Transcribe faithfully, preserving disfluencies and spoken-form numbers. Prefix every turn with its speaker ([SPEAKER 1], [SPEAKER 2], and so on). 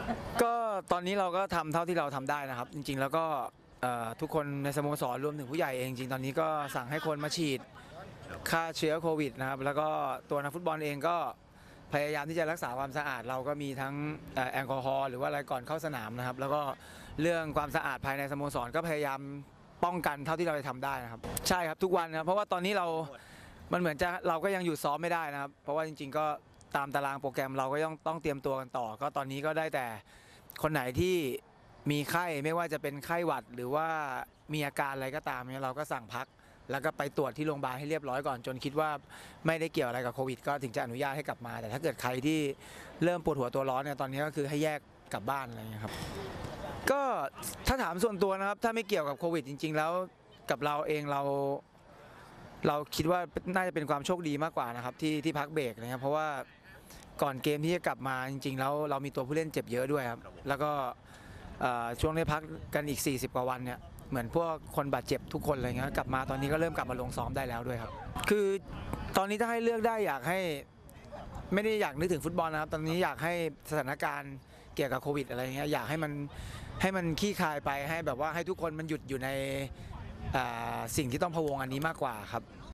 [SPEAKER 1] ก็ตอนนี้เราก็ทำเท่าที่เราทำได้นะครับจริงๆแล้วก็ทุกคนในสโมสรรวมถึงผู้ใหญ่เองจริงตอนนี้ก็สั่งให้คนมาฉีดฆ่าเชื้อโควิดนะครับแล้วก็ตัวนักฟุตบอลเองก็พยายามที่จะรักษาความสะอาดเราก็มีทั้งแอลกอฮอล์หรือว่าอะไรก่อนเข้าสนามนะครับแล้วก็เรื่องความสะอาดภายในสโมสรก็พยายามป้องกันเท่าที่เราจะทำได้นะครับใช่ครับทุกวันนะเพราะว่าตอนนี้เรามันเหมือนจะเราก็ยังอยู่ซ้อมไม่ได้นะครับเพราะว่าจริงๆก็ตามตารางโปรแกรมเราก็ต้องต้องเตรียมตัวกันต่อก็ตอนนี้ก็ได้แต่คนไหนที่มีไข้ไม่ว่าจะเป็นไข้หวัดหรือว่ามีอาการอะไรก็ตามเนี่ยเราก็สั่งพักแล้วก็ไปตรวจที่โรงพยาบาลให้เรียบร้อยก่อนจนคิดว่าไม่ได้เกี่ยวอะไรกับโควิดก็ถึงจะอนุญาตให้กลับมาแต่ถ้าเกิดใครที่เริ่มปวดหัวตัวร้อนเนี่ยตอนนี้ก็คือให้แยกกลับบ้านอะไรอย่างเงี้ยครับก็ถ้าถามส่วนตัวนะครับถ้าไม่เกี่ยวกับโควิดจริงๆแล้วกับเราเองเราเราคิดว่าน่าจะเป็นความโชคดีมากกว่านะครับที่ที่พักเบรกนะครับเพราะว่าก่อนเกมที่จะกลับมาจริงๆแล้วเรามีตัวผู้เล่นเจ็บเยอะด้วยครับแล้วก็ช่วงได้พักกันอีกสี่สิบกว่าวันเนี่ยเหมือนพวกคนบาดเจ็บทุกคนอะไรเงี้ยกลับมาตอนนี้ก็เริ่มกลับมาลงซ้อมได้แล้วด้วยครับคือตอนนี้ถ้าให้เลือกได้อยากให้ไม่ได้อยากนึกถึงฟุตบอลนะครับตอนนี้อยากให้สถานการณ์เกี่ยวกับโควิดอะไรเงี้ยอยากให้มันให้มันคลี่คลายไปให้แบบว่าให้ทุกคนมันหยุดอยู่ในสิ่งที่ต้องพะวงอันนี้มากกว่าครับ